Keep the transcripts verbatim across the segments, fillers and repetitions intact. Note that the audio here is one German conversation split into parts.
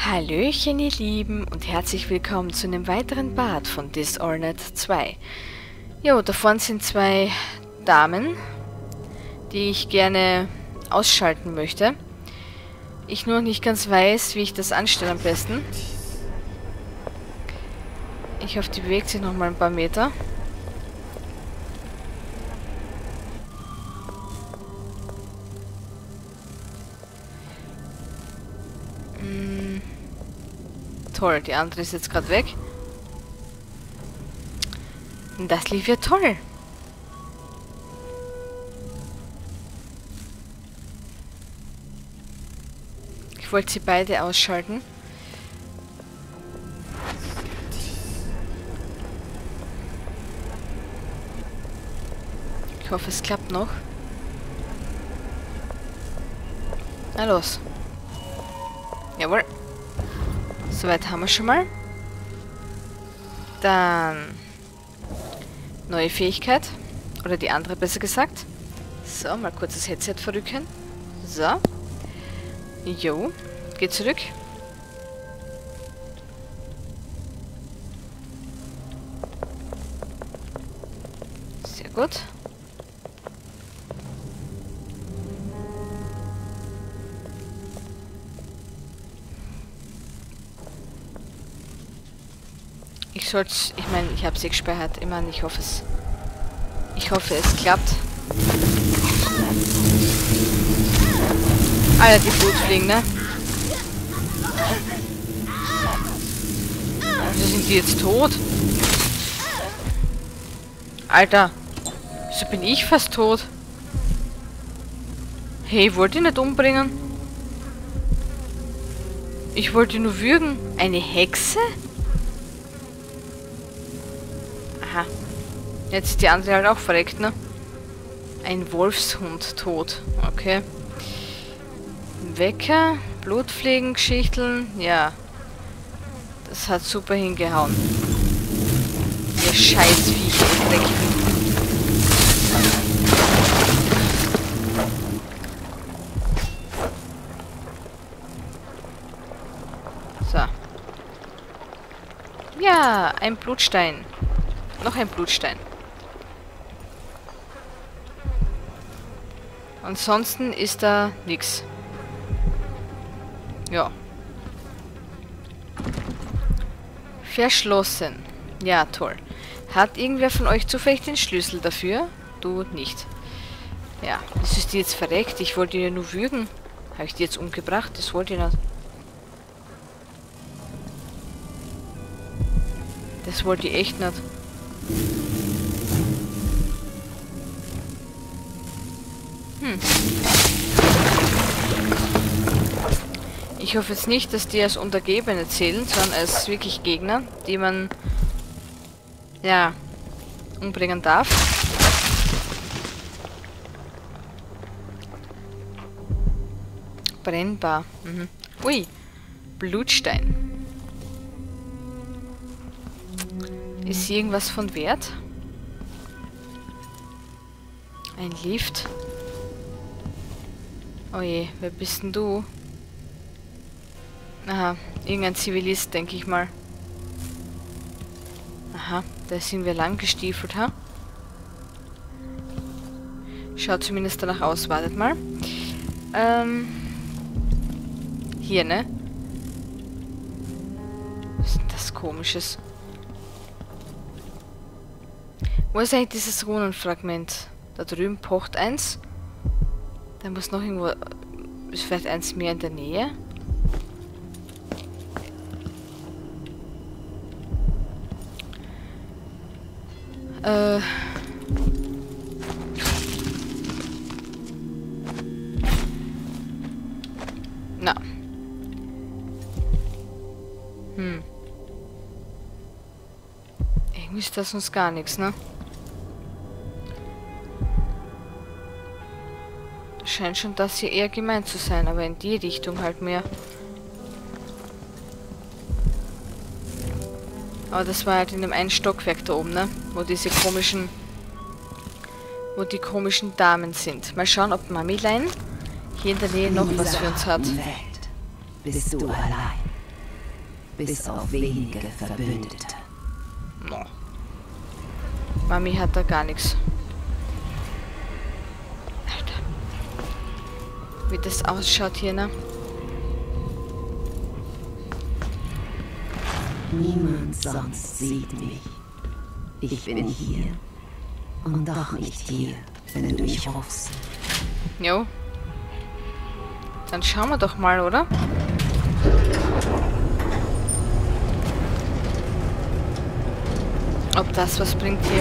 Hallöchen ihr Lieben und herzlich willkommen zu einem weiteren Part von Dishonored zwei. Jo, da vorne sind zwei Damen, die ich gerne ausschalten möchte. Ich nur nicht ganz weiß, wie ich das anstelle am besten. Ich hoffe, die bewegt sich noch mal ein paar Meter. Hm. Toll, die andere ist jetzt gerade weg. Das lief ja toll. Ich wollte sie beide ausschalten. Ich hoffe, es klappt noch. Na los. Jawohl. Soweit haben wir schon mal. Dann neue Fähigkeit. Oder die andere besser gesagt. So, mal kurz das Headset verrücken. So. Jo. Geht zurück. Sehr gut. Ich sollte, ich meine, ich habe sie gespeichert. Ich meine, ich hoffe es. Ich hoffe, es klappt. Alter, die Blutfliegen, ne? Also sind die jetzt tot? Alter, wieso bin ich fast tot? Hey, wollt ihr nicht umbringen? Ich wollte nur würgen. Eine Hexe? Aha. Jetzt ist die andere halt auch verreckt, ne? Ein Wolfshund tot. Okay. Wecker, Blutfliegen, Geschichteln. Ja. Das hat super hingehauen. Ihr Scheißviecher, ihr Dreckigen. So. Ja, ein Blutstein. Noch ein Blutstein. Ansonsten ist da nichts. Ja. Verschlossen. Ja, toll. Hat irgendwer von euch zufällig den Schlüssel dafür? Du nicht. Ja, das ist die jetzt verreckt. Ich wollte die ja nur würgen. Habe ich die jetzt umgebracht? Das wollte ich nicht. Das wollte ich echt nicht. Hm. Ich hoffe jetzt nicht, dass die als Untergebene zählen, sondern als wirklich Gegner, die man ja umbringen darf. Brennbar. Mhm. Ui, Blutstein. Ist hier irgendwas von Wert? Ein Lift. Oh je, wer bist denn du? Aha, irgendein Zivilist, denke ich mal. Aha, da sind wir lang gestiefelt, ha? Schaut zumindest danach aus, wartet mal. Ähm. Hier, ne? Was ist denn das Komisches? Wo ist eigentlich dieses Runenfragment? Da drüben pocht eins. Da muss noch irgendwo... Ist vielleicht eins mehr in der Nähe? Äh... Na. Hm. Irgendwie ist das uns gar nichts, ne? Scheint schon das hier eher gemeint zu sein, aber in die Richtung halt mehr. Aber das war halt in dem einen Stockwerk da oben, ne? Wo diese komischen... Wo die komischen Damen sind. Mal schauen, ob Mamilein hier in der Nähe noch was für uns hat. Welt bist du allein. bis auf wenige Verbündete. No. Mami hat da gar nichts. Alter. Wie das ausschaut hier, ne? Niemand sonst sieht mich. Ich bin hier. Und doch nicht hier, wenn du mich rufst. Jo. Dann schauen wir doch mal, oder? Ob das was bringt hier.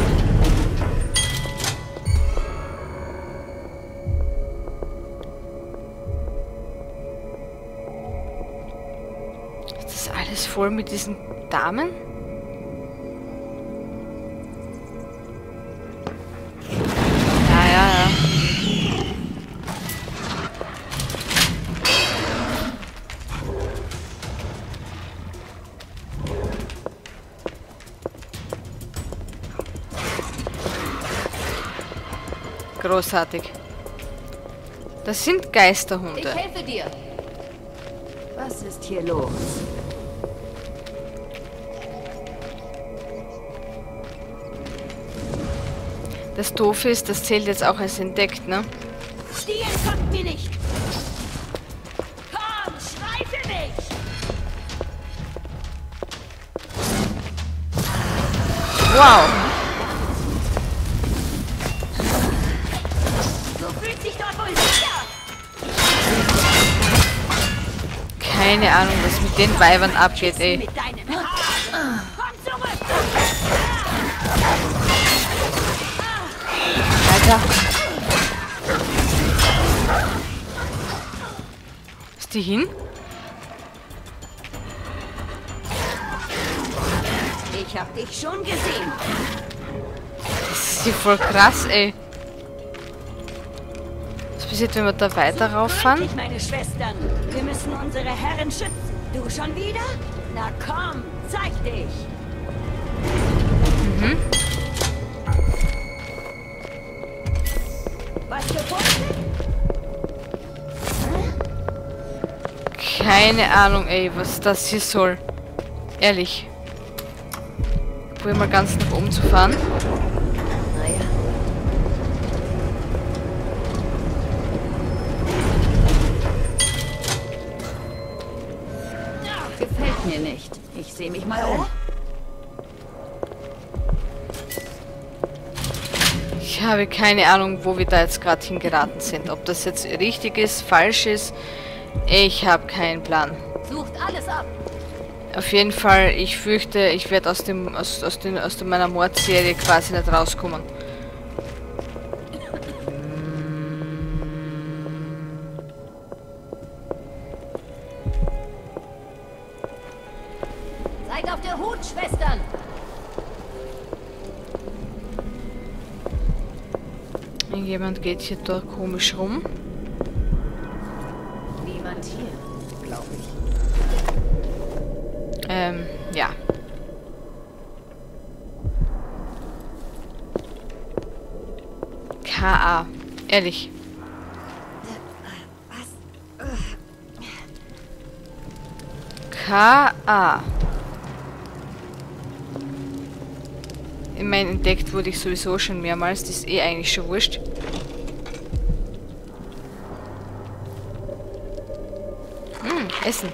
Ist das alles voll mit diesen Damen? Ja, ja, ja. Großartig. Das sind Geisterhunde. Ich helfe dir. Was ist hier los? Das Doofe ist, das zählt jetzt auch als entdeckt, ne? Stehlen kommt mir nicht. Komm, schrei für mich. Wow. So fühlt sich dort wohl sicher. Keine Ahnung, was mit den Weibern abgeht, ey. Mit deinen Haaren. Komm zurück. Alter. Ist die hin? Ich hab dich schon gesehen. Das ist hier voll krass, ey. Was passiert, wenn wir da weiter rauffahren? Freundlich, meine Schwestern. Wir müssen unsere Herren schützen. Du schon wieder? Na komm, zeig dich. Mhm. Was gefunden? Keine Ahnung, ey, was das hier soll. Ehrlich. Probier mal ganz nach oben zu fahren. Naja. Gefällt mir nicht. Ich sehe mich mal um. Ich habe keine Ahnung, wo wir da jetzt gerade hingeraten sind. Ob das jetzt richtig ist, falsch ist. Ich habe keinen Plan. Sucht alles ab. Auf jeden Fall, ich fürchte, ich werde aus dem aus, aus, den, aus meiner Mordserie quasi nicht rauskommen. Seid auf der Hut, Schwestern. Jemand geht hier da komisch rum. Niemand hier, glaube ich. Ähm, ja. K A. Ehrlich. K A. Ich meine, entdeckt wurde ich sowieso schon mehrmals. Das ist eh eigentlich schon wurscht. Hm, Essen.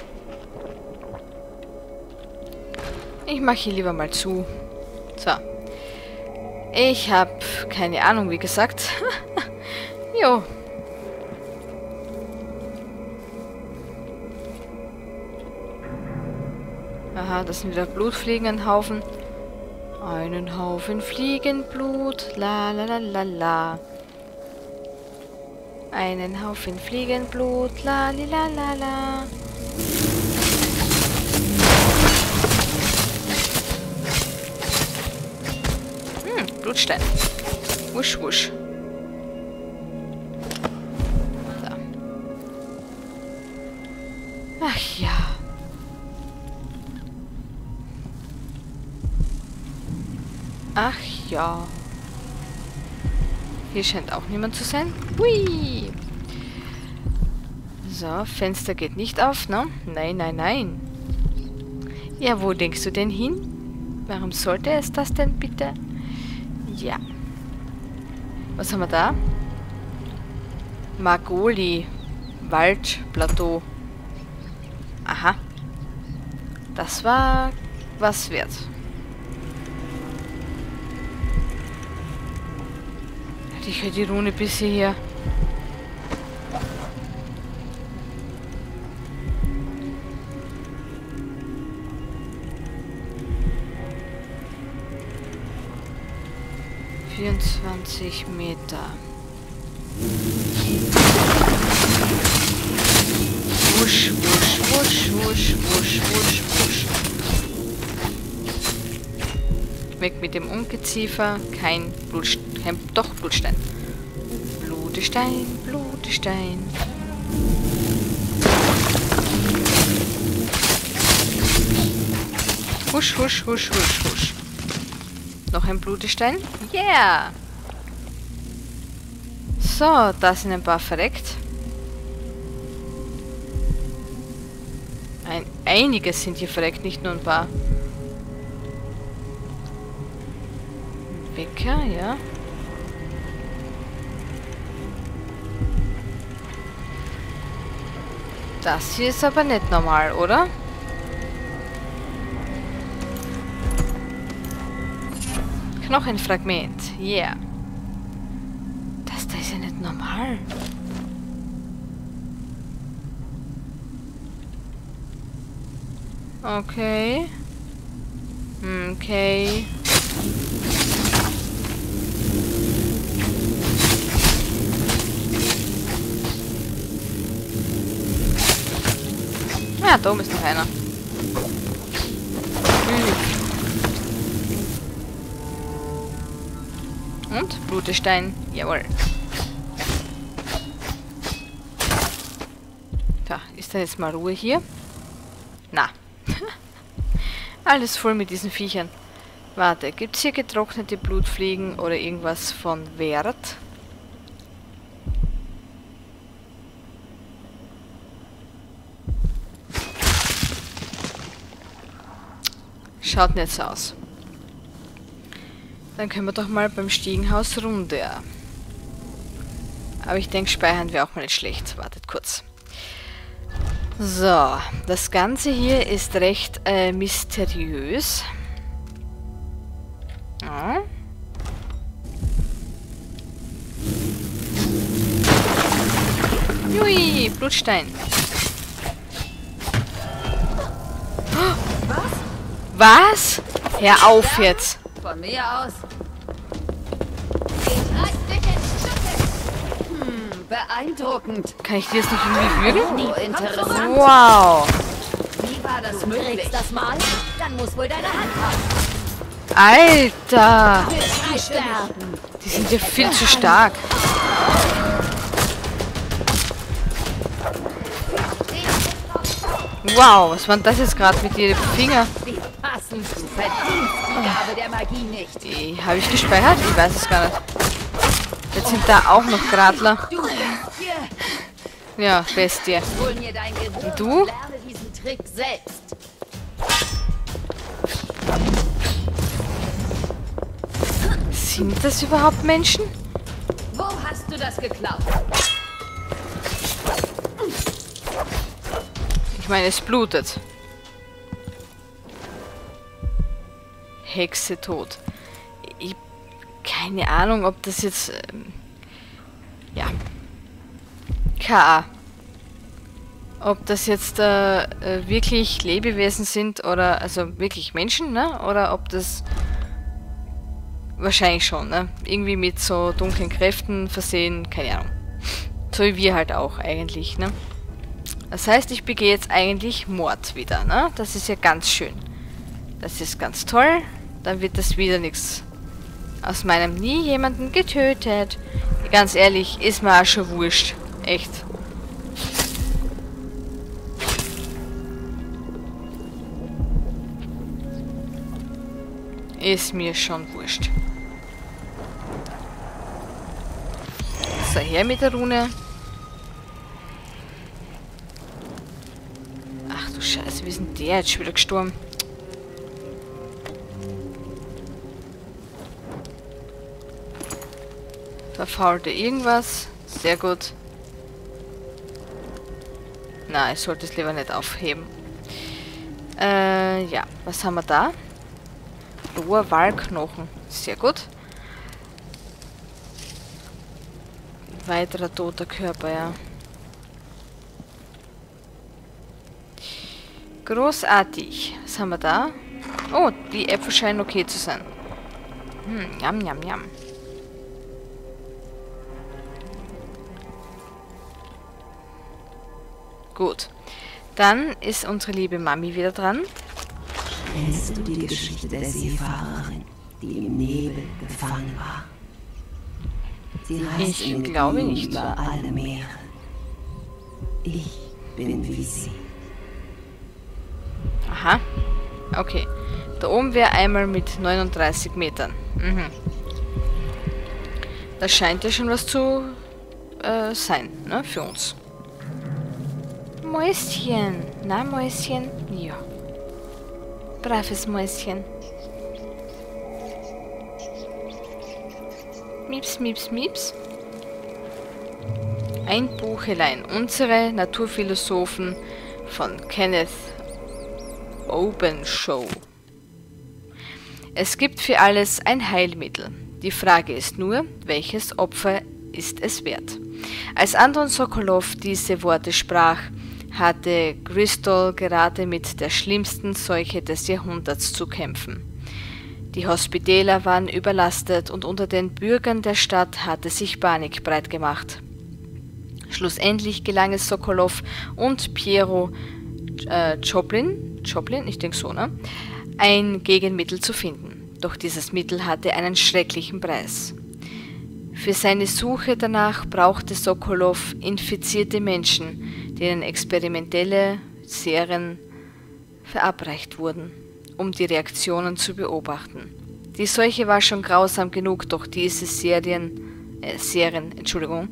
Ich mache hier lieber mal zu. So. Ich habe keine Ahnung, wie gesagt. Jo. Aha, das sind wieder Blutfliegen, ein Haufen. Einen Haufen Fliegenblut. La la la la la. Einen Haufen Fliegenblut. La li la la la. Blutstein. Wusch, wusch. So. Ach ja. Ach ja. Hier scheint auch niemand zu sein. Hui. So, Fenster geht nicht auf, ne? Nein, nein, nein. Ja, wo denkst du denn hin? Warum sollte es das denn bitte? Ja. Was haben wir da? Magoli. Waldplateau. Aha. Das war was wert. Ich höre die Rune bis hierher. vierundzwanzig Meter. Wusch, wusch, wusch, wusch, wusch, wusch, wusch. Weg mit dem Ungeziefer. Kein Blutstein. Doch, Blutstein. Blutestein, Blutestein. Husch, husch, husch, husch, husch. Noch ein Blutestein. Yeah! So, da sind ein paar verreckt. Ein, einiges sind hier verreckt, nicht nur ein paar. Wecker, ja. Das hier ist aber nicht normal, oder? Knochenfragment, yeah. Das da ist ja nicht normal. Okay. Okay. Ja, da oben ist noch einer. Und? Blutestein. Jawohl. Da, ist da jetzt mal Ruhe hier? Na. Alles voll mit diesen Viechern. Warte, gibt es hier getrocknete Blutfliegen oder irgendwas von Wert? Schaut nicht so aus. Dann können wir doch mal beim Stiegenhaus runter. Aber ich denke, speichern wäre auch mal nicht schlecht. Wartet kurz. So, das Ganze hier ist recht äh, mysteriös. Ja. Jui, Blutstein. Was? Hör auf jetzt. Von mir aus. Ich reiß dich in Stücke. Hm, beeindruckend. Kann ich dir das nicht irgendwie würgen? Oh, interessant. Wow. Wie war das möglich? Das mal? Dann muss wohl deine Hand haben. Alter. Die sterben. Die sind ja viel zu stark. Wow, was war denn das jetzt gerade mit ihren Finger? Die passen. Du verdienst die Gabe der Magie nicht. Die habe ich gespeichert? Ich weiß es gar nicht. Jetzt sind da auch noch Gradler. Du Bestie. Ja, Bestie. Hol mir dein Gehirn Und du? und lerne diesen Trick selbst. Sind das überhaupt Menschen? Wo hast du das geklaut? Ich meine, es blutet. Hexe tot. Ich, keine Ahnung, ob das jetzt... Ähm, ja. K A. Ob das jetzt äh, äh, wirklich Lebewesen sind oder... Also wirklich Menschen, ne? Oder ob das... Wahrscheinlich schon, ne? Irgendwie mit so dunklen Kräften versehen. Keine Ahnung. So wie wir halt auch eigentlich, ne? Das heißt, ich begehe jetzt eigentlich Mord wieder, ne? Das ist ja ganz schön. Das ist ganz toll. Dann wird das wieder nichts. Aus meinem nie jemanden getötet. Ganz ehrlich, ist mir auch schon wurscht. Echt. Ist mir schon wurscht. So, her mit der Rune. Ach du Scheiße, wie ist denn der jetzt schon wieder gestorben? Verfaulte irgendwas. Sehr gut. Na, ich sollte es lieber nicht aufheben. Äh, ja. Was haben wir da? Roher Walknochen. Sehr gut. Weiterer toter Körper, ja. Großartig. Was haben wir da? Oh, die Äpfel scheinen okay zu sein. Hm, jam, jam, jam. Gut. Dann ist unsere liebe Mami wieder dran. Kennst du die Geschichte der Seefahrerin, die im Nebel gefangen war? Sie reist Ich in glaube Glühen nicht. über alle Meere. Ich bin wie sie. Aha. Okay. Da oben wäre einmal mit neununddreißig Metern. Mhm. Das scheint ja schon was zu äh, sein, ne, für uns. Mäuschen. Na, Mäuschen? Ja. Braves Mäuschen. Mieps, mieps, mieps. Ein Buchelein. Unsere Naturphilosophen von Kenneth Openshaw. Es gibt für alles ein Heilmittel. Die Frage ist nur, welches Opfer ist es wert? Als Anton Sokolov diese Worte sprach, hatte Gristol gerade mit der schlimmsten Seuche des Jahrhunderts zu kämpfen. Die Hospitäler waren überlastet und unter den Bürgern der Stadt hatte sich Panik breit gemacht. Schlussendlich gelang es Sokolov und Piero äh, Choplin, Choplin, ich denke so, ne, ein Gegenmittel zu finden. Doch dieses Mittel hatte einen schrecklichen Preis. Für seine Suche danach brauchte Sokolov infizierte Menschen, denen experimentelle Serien verabreicht wurden, um die Reaktionen zu beobachten. Die Seuche war schon grausam genug, doch diese Serien, äh, Serien, Entschuldigung,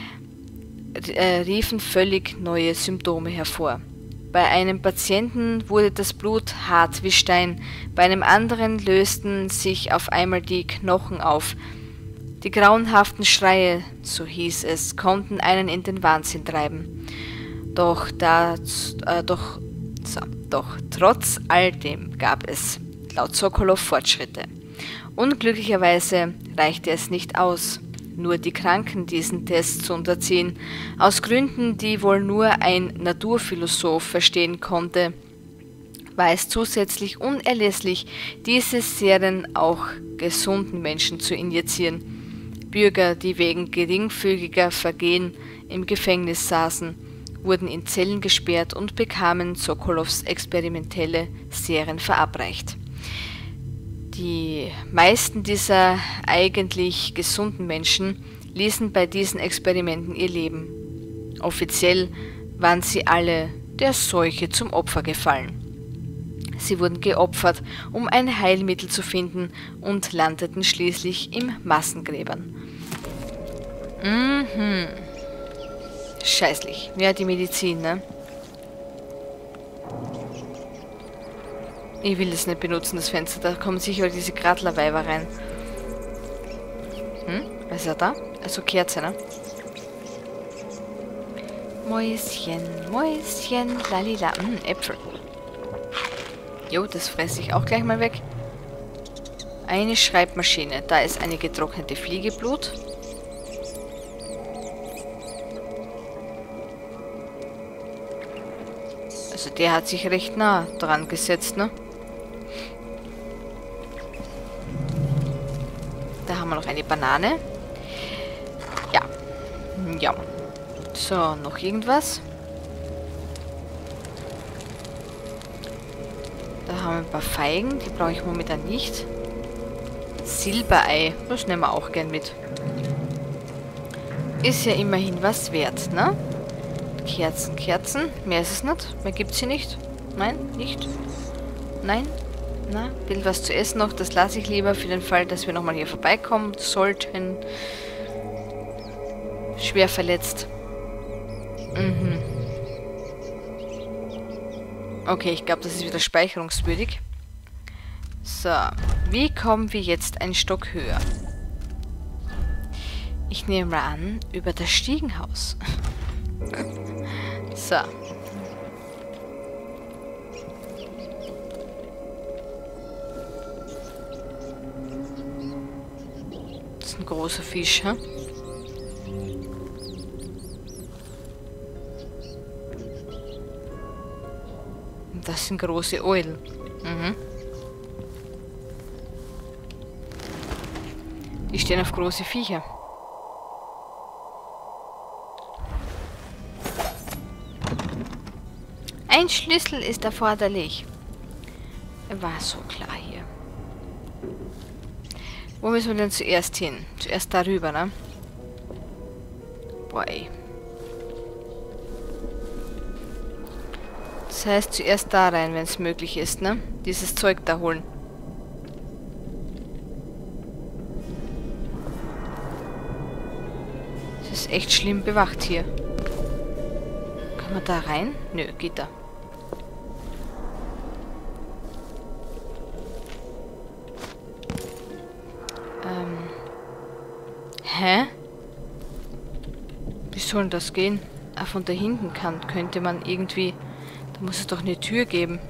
äh, riefen völlig neue Symptome hervor. Bei einem Patienten wurde das Blut hart wie Stein, bei einem anderen lösten sich auf einmal die Knochen auf. Die grauenhaften Schreie, so hieß es, konnten einen in den Wahnsinn treiben. Doch, da, äh, doch, so, doch trotz all dem gab es, laut Sokolov, Fortschritte. Unglücklicherweise reichte es nicht aus, nur die Kranken diesen Test zu unterziehen, aus Gründen, die wohl nur ein Naturphilosoph verstehen konnte, war es zusätzlich unerlässlich, diese Serien auch gesunden Menschen zu injizieren. Bürger, die wegen geringfügiger Vergehen im Gefängnis saßen, wurden in Zellen gesperrt und bekamen Sokolows experimentelle Serien verabreicht. Die meisten dieser eigentlich gesunden Menschen ließen bei diesen Experimenten ihr Leben. Offiziell waren sie alle der Seuche zum Opfer gefallen. Sie wurden geopfert, um ein Heilmittel zu finden und landeten schließlich im Massengräbern. Mhm. Scheißlich. Ja, die Medizin, ne? Ich will das nicht benutzen, das Fenster. Da kommen sicher diese Gradlerweiber rein. Hm? Was ist er da? Also Kerze, ne? Mäuschen, Mäuschen, lalila. Hm, Äpfel. Jo, das fresse ich auch gleich mal weg. Eine Schreibmaschine. Da ist eine getrocknete Fliegeblut. Also der hat sich recht nah dran gesetzt, ne? Da haben wir noch eine Banane. Ja. Ja. So, noch irgendwas? Da haben wir ein paar Feigen, die brauche ich momentan nicht. Silberei, das nehmen wir auch gern mit. Ist ja immerhin was wert, ne? Kerzen, Kerzen. Mehr ist es nicht. Mehr gibt es hier nicht. Nein, nicht. Nein. Na, ein bisschen was zu essen noch. Das lasse ich lieber für den Fall, dass wir nochmal hier vorbeikommen sollten. Schwer verletzt. Mhm. Okay, ich glaube, das ist wieder speicherungswürdig. So, wie kommen wir jetzt einen Stock höher? Ich nehme mal an, über das Stiegenhaus. So. Das ist ein großer Fisch, hä? Und das sind große Eulen. Mhm. Die stehen auf große Viecher. Ein Schlüssel ist erforderlich. War so klar hier. Wo müssen wir denn zuerst hin? Zuerst darüber, ne? Boah, ey. Das heißt, zuerst da rein, wenn es möglich ist, ne? Dieses Zeug da holen. Das ist echt schlimm bewacht hier. Kann man da rein? Nö, geht da. Ähm. Hä? Wie soll denn das gehen? Ah, von da hinten kann, könnte man irgendwie... Da muss es doch eine Tür geben.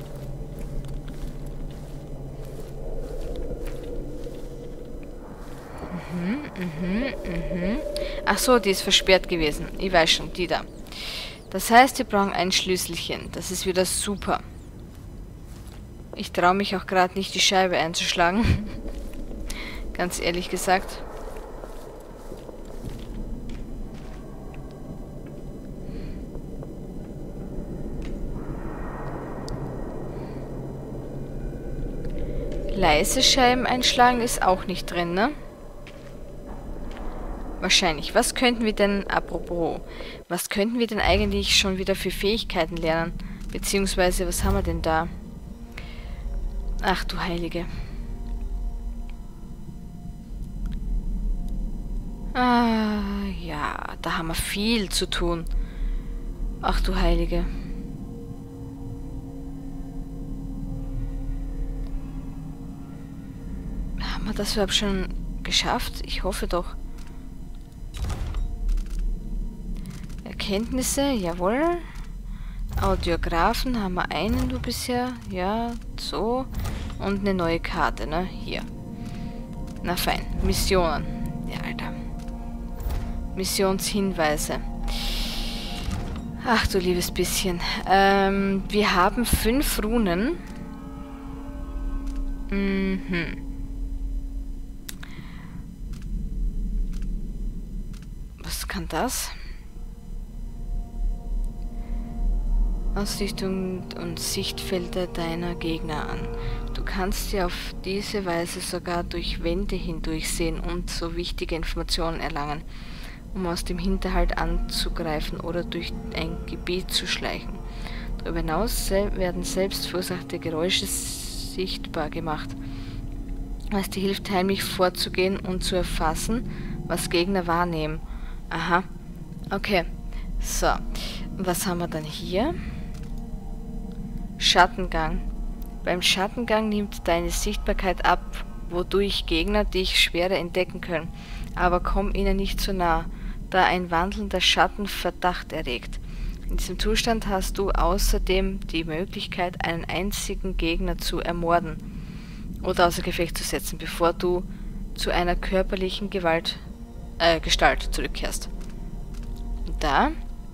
Mhm, mhm, mhm. Ach so, die ist versperrt gewesen. Ich weiß schon, die da. Das heißt, wir brauchen ein Schlüsselchen. Das ist wieder super. Ich traue mich auch gerade nicht, die Scheibe einzuschlagen. Ganz ehrlich gesagt. Leise Scheiben einschlagen ist auch nicht drin, ne? Wahrscheinlich. Was könnten wir denn, apropos, was könnten wir denn eigentlich schon wieder für Fähigkeiten lernen? Beziehungsweise, was haben wir denn da? Ach du Heilige. Ah, ja, da haben wir viel zu tun. Ach du Heilige. Haben wir das überhaupt schon geschafft? Ich hoffe doch. Erkenntnisse, jawohl. Audiographen haben wir einen du bisher. Ja, so. Und eine neue Karte, ne? Hier. Na fein. Missionen. Ja, Alter. Missionshinweise. Ach du liebes bisschen. Ähm, wir haben fünf Runen. Mhm. Was kann das? Ausrichtung und Sichtfelder deiner Gegner an. Du kannst sie auf diese Weise sogar durch Wände hindurch sehen und so wichtige Informationen erlangen, um aus dem Hinterhalt anzugreifen oder durch ein Gebiet zu schleichen. Darüber hinaus werden selbst verursachte Geräusche sichtbar gemacht, was dir hilft, heimlich vorzugehen und zu erfassen, was Gegner wahrnehmen. Aha, okay. So, was haben wir dann hier? Schattengang. Beim Schattengang nimmt deine Sichtbarkeit ab, wodurch Gegner dich schwerer entdecken können. Aber komm ihnen nicht zu nah, da ein wandelnder Schatten Verdacht erregt. In diesem Zustand hast du außerdem die Möglichkeit, einen einzigen Gegner zu ermorden oder außer Gefecht zu setzen, bevor du zu einer körperlichen Gewalt, äh, Gestalt zurückkehrst. Und da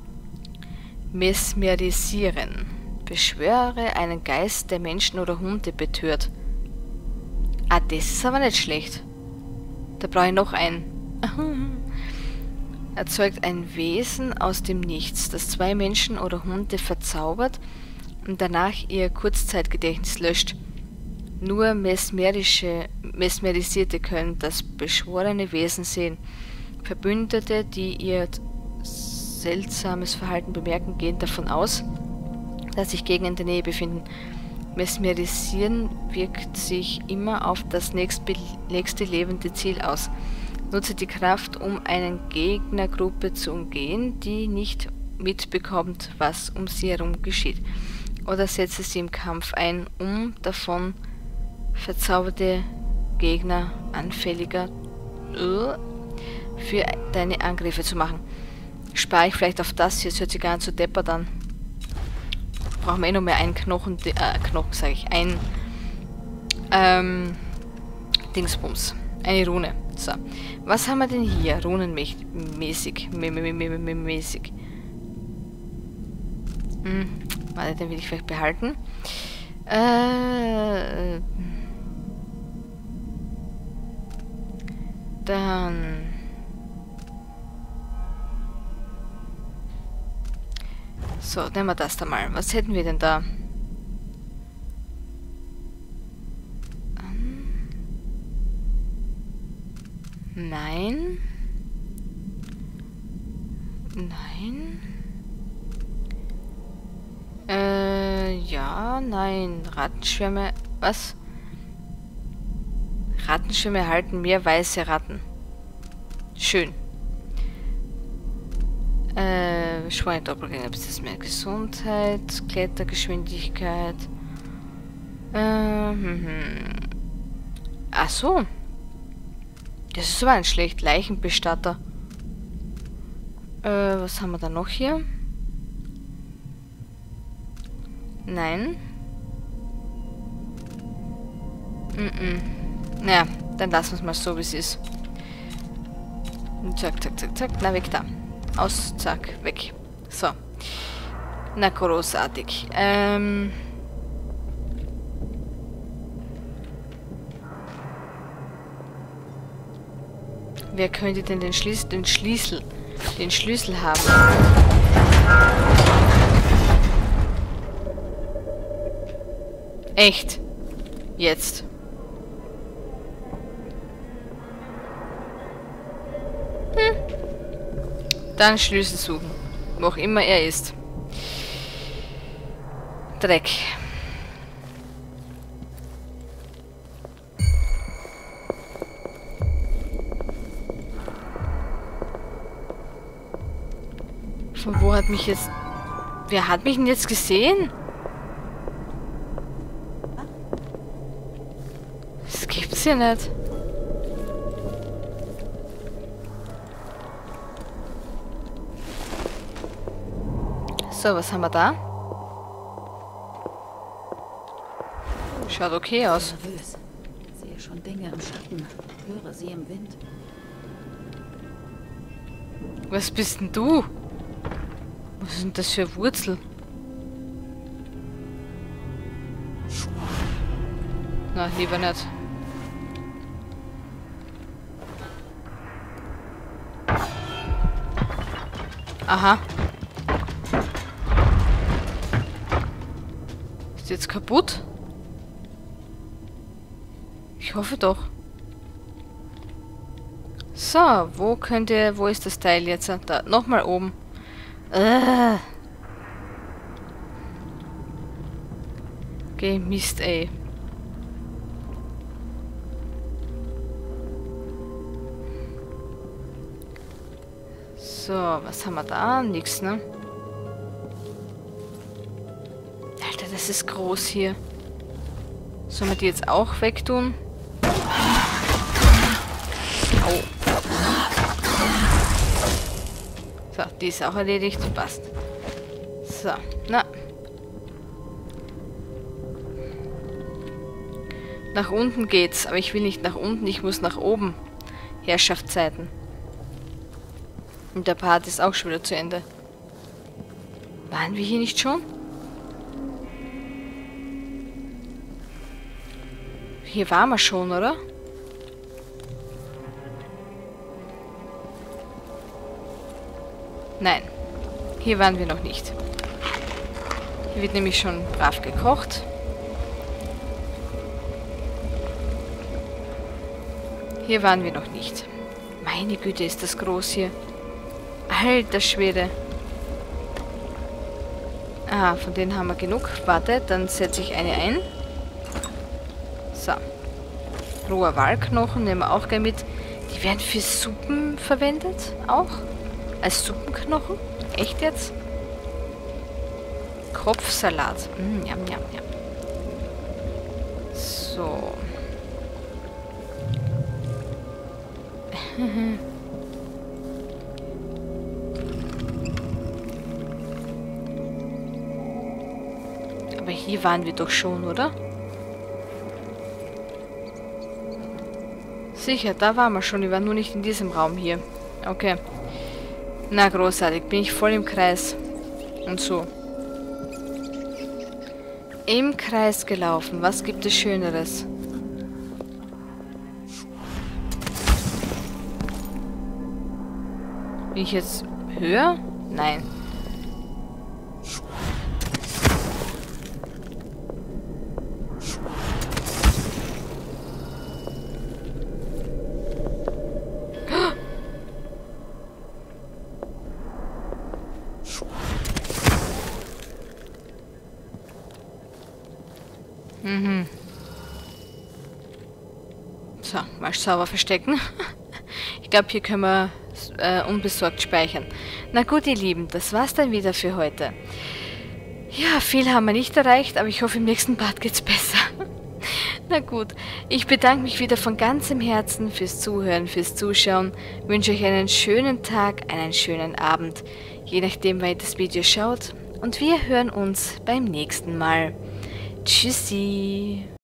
mesmerisieren. Beschwöre einen Geist, der Menschen oder Hunde betört. Ah, das ist aber nicht schlecht. Da brauche ich noch einen. Erzeugt ein Wesen aus dem Nichts, das zwei Menschen oder Hunde verzaubert und danach ihr Kurzzeitgedächtnis löscht. Nur mesmerische, Mesmerisierte können das beschworene Wesen sehen. Verbündete, die ihr seltsames Verhalten bemerken, gehen davon aus, dass sich Gegner in der Nähe befinden. Mesmerisieren wirkt sich immer auf das nächste lebende Ziel aus. Nutze die Kraft, um eine Gegnergruppe zu umgehen, die nicht mitbekommt, was um sie herum geschieht. Oder setze sie im Kampf ein, um davon verzauberte Gegner anfälliger uh, für deine Angriffe zu machen. Spare ich vielleicht auf das hier, das hört sich gar nicht so deppert an. Brauchen wir eh noch mehr einen Knochen, äh, Knochen sage ich, ein, ähm, Dingsbums, eine Rune. So, was haben wir denn hier, runenmäßig, mäßig? Hm, warte, den will ich vielleicht behalten. Äh, dann... So, nehmen wir das da mal. Was hätten wir denn da? Ähm, nein. Nein. Äh, ja, nein. Rattenschwärme. Was? Rattenschwärme erhalten mehr weiße Ratten. Schön. Äh, Schweine-Doppelgänger, bis das mehr Gesundheit, Klettergeschwindigkeit. Ähm, hm. Ach so. Das ist aber ein schlecht. Leichenbestatter. Äh, was haben wir da noch hier? Nein. Mm-mm. Naja, dann lassen wir es mal so, wie es ist. Zack, zack, zack, zack. Na, weg da. Aus, zack, weg. So. Na, großartig. Ähm... Wer könnte denn den Schlüssel, den Schlüssel, den Schlüssel haben? Echt? Jetzt. Hm. Dann Schlüssel suchen. Wo auch immer er ist. Dreck. Von wo hat mich jetzt... Wer hat mich denn jetzt gesehen? Das gibt's ja nicht. So, was haben wir da? Schaut okay aus. Nervös. Sehe schon Dinge im Schatten. Höre sie im Wind. Was bist denn du? Was ist denn das für eine Wurzel? Na, lieber nicht. Aha. Ist jetzt kaputt? Ich hoffe doch. So, wo könnte... Wo ist das Teil jetzt? Da, nochmal oben. Äh. Okay, Mist, ey. So, was haben wir da? Nix, ne? Alter, das ist groß hier. Sollen wir die jetzt auch wegtun? Au. So, die ist auch erledigt. Passt. So, na. Nach unten geht's, aber ich will nicht nach unten, ich muss nach oben. Herrschaftszeiten. Und der Part ist auch schon wieder zu Ende. Waren wir hier nicht schon? Hier waren wir schon, oder? Nein. Hier waren wir noch nicht. Hier wird nämlich schon brav gekocht. Hier waren wir noch nicht. Meine Güte, ist das groß hier. Alter Schwede. Ah, von denen haben wir genug. Warte, dann setze ich eine ein. So. Roher Walknochen nehmen wir auch gerne mit. Die werden für Suppen verwendet. Auch. Als Suppenknochen. Echt jetzt? Kopfsalat. Mm, jam, jam, jam. So. Aber hier waren wir doch schon, oder? Sicher, da waren wir schon. Wir waren nur nicht in diesem Raum hier. Okay. Na, großartig. Bin ich voll im Kreis. Und so. Im Kreis gelaufen. Was gibt es Schöneres? Bin ich jetzt höher? Nein. Mhm. So, mal sauber verstecken. Ich glaube, hier können wir äh, unbesorgt speichern. Na gut, ihr Lieben, das war's dann wieder für heute. Ja, viel haben wir nicht erreicht, aber ich hoffe, im nächsten Part geht's besser. Na gut, ich bedanke mich wieder von ganzem Herzen fürs Zuhören, fürs Zuschauen. Wünsche euch einen schönen Tag, einen schönen Abend, je nachdem, wann ihr das Video schaut. Und wir hören uns beim nächsten Mal. Tschüssi!